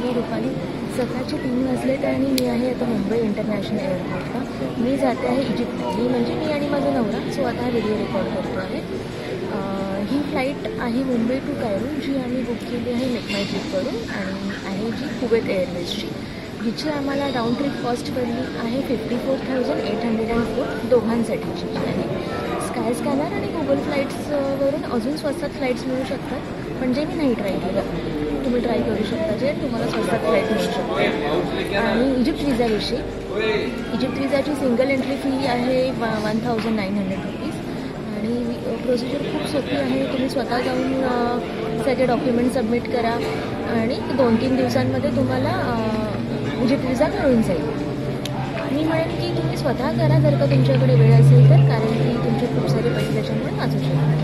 मी रुपाली. सकाळचे 3 वाजलेत आणि मी आहे आता मुंबई इंटरनॅशनल एअरपोर्टला. मी जाते आहे इजिप्त. ही म्हणजे मी आणि माझा नवरा. सो आता हा व्हिडिओ रेकॉर्ड करतो आहे. ही फ्लाईट आहे मुंबई टू कायरो, जी आम्ही बुक केली आहे मेकमाय ट्रिपकडून आणि आहे जी कुवेत एअरवेजची. हिची आम्हाला राऊंड ट्रिप कॉस्ट पडली आहे 54,804 दोघांसाठीची जी आहे. स्काय स्कॅनर आणि गुगल फ्लाईट्सवरून अजून स्वस्तात फ्लाईट्स मिळू शकतात, म्हणजे मी नाही ट्राय केलं. तुम्ही ट्राय करू शकता जे तुम्हाला स्वस्तात फ्लाईट मिळू शकते. आणि इजिप्त विजाविषयी, इजिप्त विजाची सिंगल एंट्री फी आहे 1,900 रुपीज आणि प्रोसिजर खूप सोपी आहे. तुम्ही स्वतः जाऊन सगळे डॉक्युमेंट सबमिट करा आणि 2-3 दिवसांमध्ये तुम्हाला इजिप्त विजा मिळून जाईल. मी म्हणेन की तुम्ही स्वतः करा जर का तुमच्याकडे वेळ असेल तर, कारण की तुमचे खूप सारे पैसे त्याच्यामुळे वाचू शकतात.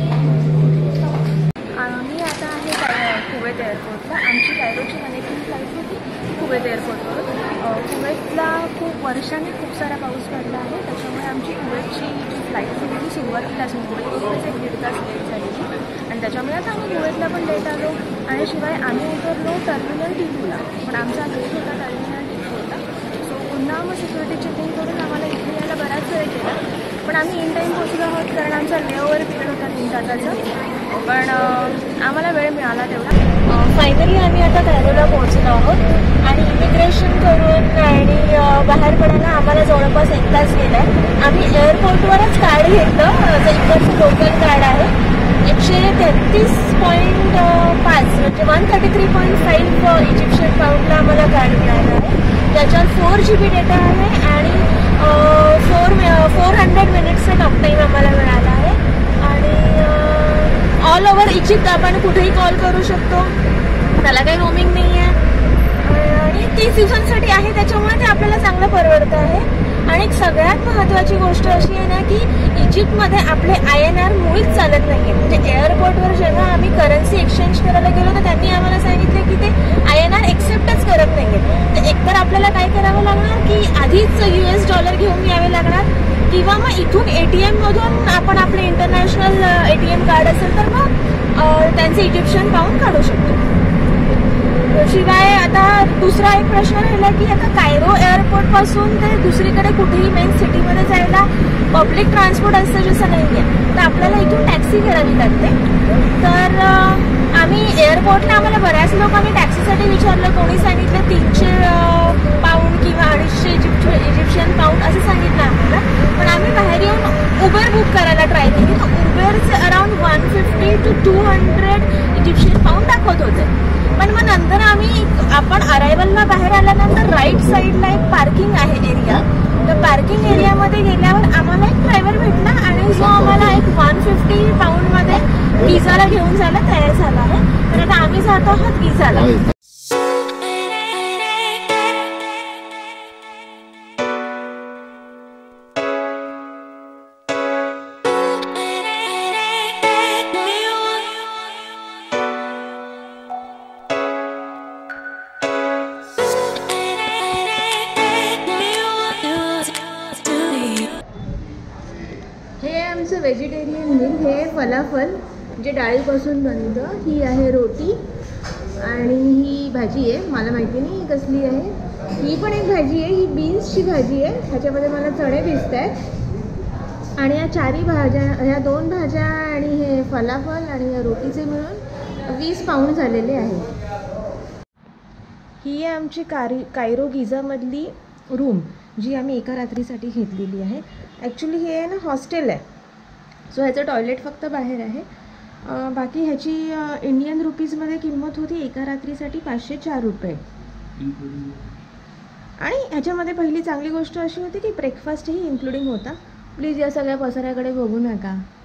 मी आता आहे कुवेत एअरपोर्टला. आमची कायरोची कनेक्टिंग फ्लाईट होती कुवेत एअरपोर्टवरून. कुवेतला खूप वर्षांनी खूप सारा पाऊस पडला आहे, त्याच्यामुळे आमची कुवेतची जी फ्लाईट होती ती सुरुवातीलाच मुंबईतूनच 1-1.5 तास लेट झाली आणि त्याच्यामुळे आता आम्ही कुवेतला पण लेट आलो. आणि शिवाय आम्ही उतरलो टर्मिनल टी2ला, पण आमचा गेट होता टर्मिनल टी2 होता. सो पुन्हा मग सिक्युरिटी चेकिंग करून आम्हाला इथे यायला बराच वेळ केला, पण आम्ही इन टाईम पोचलो आहोत कारण आमचा लेओव्हर पिरियड होता 3 तासाचा. पण आम्हाला वेळ मिळाला तेवढा. फायनली आम्ही आता कायरोला पोहोचलो आहोत आणि इमिग्रेशन करून आणि बाहेर पडायला आम्हाला जवळपास 1 तास गेला आहे. आम्ही एअरपोर्टवरच कार्ड घेतलं, जे इकडचं लोकल कार्ड आहे. 133.5 म्हणजे 133.5 इजिप्शियन पाऊंडला आम्हाला कार्ड मिळालं आहे. त्याच्यात 4 GB डेटा आहे आणि 400 मिनिट्सचा टॉक टाईम आम्हाला मिळाला आहे. आणि ऑल ओव्हर इजिप्त आपण कुठेही कॉल करू शकतो, त्याला काही रोमिंग नाही आहे आणि 30 दिवसांसाठी आहे, त्याच्यामुळे ते आपल्याला चांगलं परवडतं आहे. आणि एक सगळ्यात महत्त्वाची गोष्ट अशी आहे ना की इजिप्तमध्ये आपले INR मुळीच चालत नाही आहे. म्हणजे एअरपोर्टवर जेव्हा आम्ही करन्सी एक्सचेंज करायला गेलो तर त्यांनी आम्हाला सांगितलं की ते INR एक्सेप्टच करत नाही आहे. तर एकतर आपल्याला काय करावं लागणार की आधीच US डॉलर घेऊन यावे लागणार, किंवा मग इथून ATM मधून आपण आपले इंटरनॅशनल ATM कार्ड असेल तर मग त्यांचे इजिप्शियन पाऊंड काढू शकतो. शिवाय आता दुसरा एक प्रश्न राहिला की आता कायरो एअरपोर्टपासून ते दुसरीकडे कुठेही मेन सिटीमध्ये जायला पब्लिक ट्रान्सपोर्ट असतं जसं नाही आहे, तर आपल्याला इथून टॅक्सी करावी लागते. तर आम्ही एअरपोर्टला आम्हाला बऱ्याच लोकांनी टॅक्सीसाठी विचारलं, कोणी सांगितलं 300 पाऊंड किंवा 250 इजिप्शियन पाऊंड असं सांगितलं आम्हाला. पण आम्ही बाहेर येऊन उबर बुक करायला ट्राय केली, तर उबरचे अराउंड 150 to 200 इजिप्शियन पाऊंड दाखवत होते. पण मग नंतर आपण अरायवलला बाहेर आल्यानंतर राईट साईडला एक पार्किंग आहे एरिया, तर पार्किंग एरियामध्ये गेल्यावर आम्हाला एक ड्रायव्हर भेटला आणि जो आम्हाला एक 150 पाऊंडमध्ये गिझाला घेऊन जायला तयार झाला आहे. तर आता आम्ही जातो आहोत गिझाला. आमचं व्हेजिटेरियन मील हे फलाफल जे डाळीपासून बनतं. ही आहे रोटी आणि ही भाजी आहे, मला माहिती नाही कसली आहे. ही पण एक भाजी आहे, ही बीन्सची भाजी आहे, ह्याच्यामध्ये मला चणे दिसत आहेत. आणि या 4ही भाज्या, ह्या 2 भाज्या आणि हे फलाफल आणि या रोटीचे मिळून 20 पाऊंड झालेले आहे. ही आहे आमची कायरो गिझामधली रूम, जी आम्ही एका रात्रीसाठी घेतलेली आहे. ॲक्च्युली हे आहे ना हॉस्टेल आहे, सो ह्याचं टॉयलेट फक्त बाहेर आहे. बाकी ह्याची इंडियन रुपीजमध्ये किंमत होती एका रात्रीसाठी 504 रुपये. आणि ह्याच्यामध्ये पहिली चांगली गोष्ट अशी होती की ब्रेकफास्टही इन्क्लुडिंग होता. प्लीज या सगळ्या पसाऱ्याकडे बघू नका.